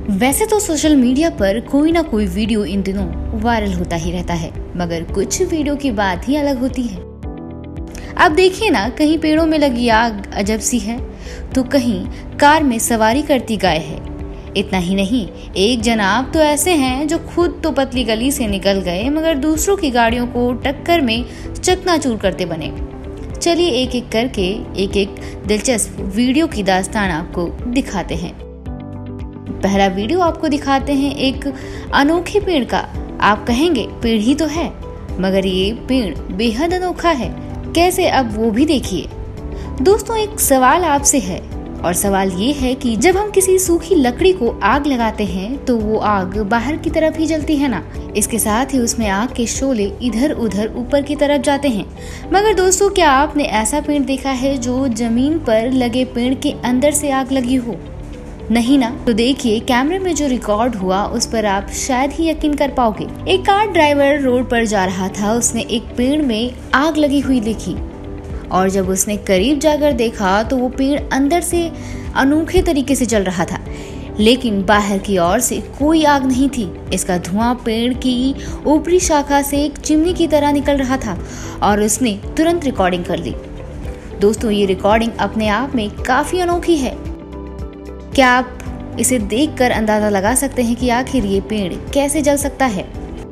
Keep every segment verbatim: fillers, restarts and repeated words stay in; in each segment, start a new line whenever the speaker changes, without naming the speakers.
वैसे तो social media पर कोई ना कोई वीडियो इन दिनों वायरल होता ही रहता है, मगर कुछ वीडियो की बात ही अलग होती है। अब देखिए ना, कहीं पेड़ों में लगी आग अजब सी है, तो कहीं कार में सवारी करती गाय है। इतना ही नहीं, एक जनाब तो ऐसे हैं जो खुद तो पतली गली से निकल गए, मगर दूसरों की गाड़ियों को टक्कर में चकनाचूर करते बने। चलिए एक एक करके एक एक दिलचस्प वीडियो की दास्तान आपको दिखाते हैं। पहला वीडियो आपको दिखाते हैं एक अनोखे पेड़ का। आप कहेंगे पेड़ ही तो है, मगर ये पेड़ बेहद अनोखा है। कैसे, अब वो भी देखिए। दोस्तों, एक सवाल आपसे है, और सवाल ये है कि जब हम किसी सूखी लकड़ी को आग लगाते हैं तो वो आग बाहर की तरफ ही जलती है ना। इसके साथ ही उसमें आग के शोले इधर उधर ऊपर की तरफ जाते हैं। मगर दोस्तों, क्या आपने ऐसा पेड़ देखा है जो जमीन पर लगे पेड़ के अंदर से आग लगी हो? नहीं ना। तो देखिए, कैमरे में जो रिकॉर्ड हुआ उस पर आप शायद ही यकीन कर पाओगे। एक कार ड्राइवर रोड पर जा रहा था, उसने एक पेड़ में आग लगी हुई देखी, और जब उसने करीब जाकर देखा तो वो पेड़ अंदर से अनोखे तरीके से जल रहा था, लेकिन बाहर की ओर से कोई आग नहीं थी। इसका धुआं पेड़ की ऊपरी शाखा से एक चिमनी की तरह निकल रहा था, और उसने तुरंत रिकॉर्डिंग कर ली। दोस्तों, ये रिकॉर्डिंग अपने आप में काफी अनोखी है। क्या आप इसे देखकर अंदाजा लगा सकते हैं कि आखिर ये पेड़ कैसे जल सकता है?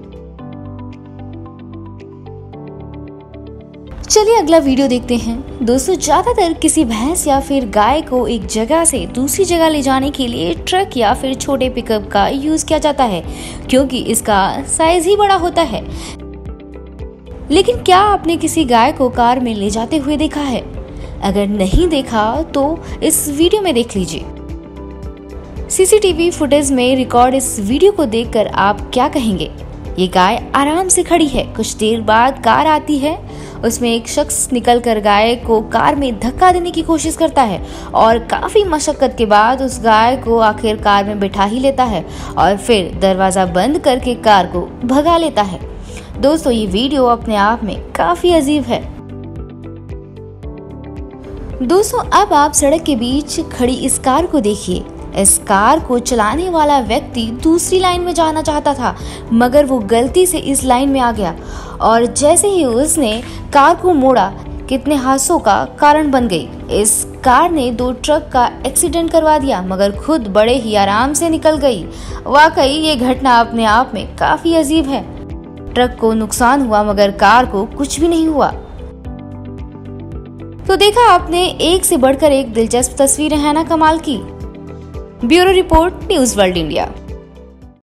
चलिए अगला वीडियो देखते हैं। दोस्तों, ज्यादातर किसी भैंस या फिर गाय को एक जगह से दूसरी जगह ले जाने के लिए ट्रक या फिर छोटे पिकअप का यूज किया जाता है, क्योंकि इसका साइज ही बड़ा होता है। लेकिन क्या आपने किसी गाय को कार में ले जाते हुए देखा है? अगर नहीं देखा तो इस वीडियो में देख लीजिए। सीसीटीवी फुटेज में रिकॉर्ड इस वीडियो को देखकर आप क्या कहेंगे? ये गाय आराम से खड़ी है। कुछ देर बाद कार आती है, उसमें एक शख्स निकलकर गाय को कार में धक्का देने की कोशिश करता है, और काफी मशक्कत के बाद उस गाय को आखिर कार में बिठा ही लेता है, और फिर दरवाजा बंद करके कार को भगा लेता है। दोस्तों, ये वीडियो अपने आप में काफी अजीब है। दोस्तों, अब आप सड़क के बीच खड़ी इस कार को देखिए। इस कार को चलाने वाला व्यक्ति दूसरी लाइन में जाना चाहता था, मगर वो गलती से इस लाइन में आ गया, और जैसे ही उसने कार को मोड़ा, कितने हादसों का कारण बन गई। इस कार ने दो ट्रक का एक्सीडेंट करवा दिया, मगर खुद बड़े ही आराम से निकल गई। वाकई ये घटना अपने आप में काफी अजीब है। ट्रक को नुकसान हुआ, मगर कार को कुछ भी नहीं हुआ। तो देखा आपने, एक से बढ़कर एक दिलचस्प तस्वीरें हैं ना कमाल की। Bureau report, news world India.